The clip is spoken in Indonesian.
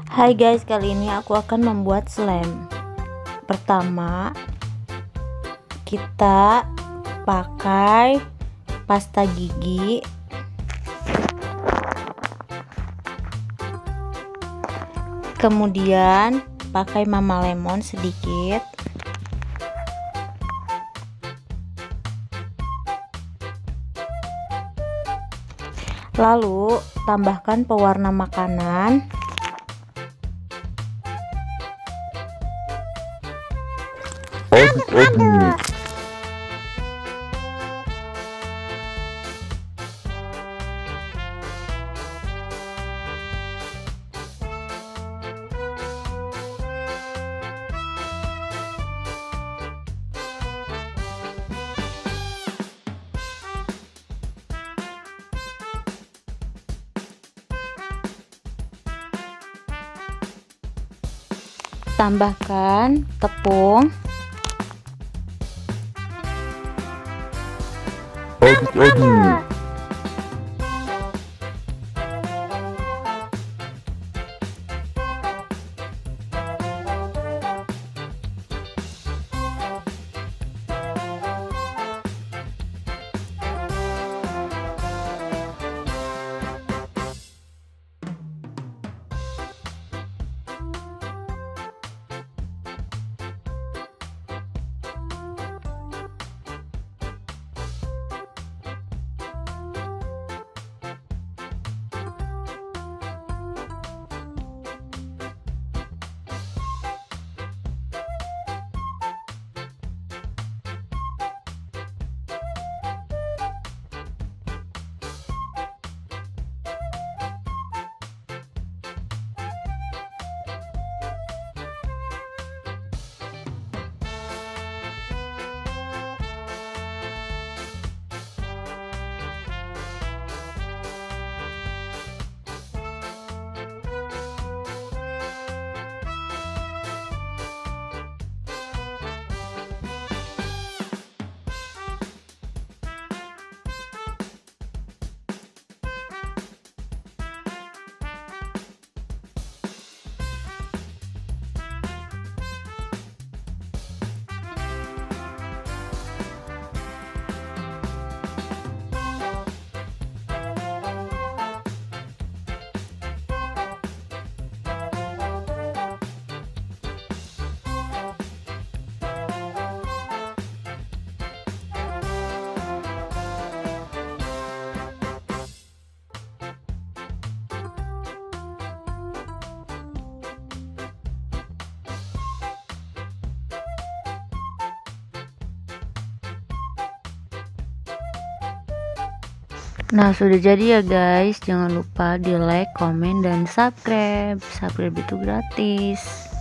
Hai guys, kali ini aku akan membuat slime. Pertama, kita pakai pasta gigi, kemudian pakai Mama Lemon sedikit, lalu tambahkan pewarna makanan, tambahkan tepung, Nah, sudah jadi ya guys. Jangan lupa di like, komen, dan subscribe. Subscribe itu gratis.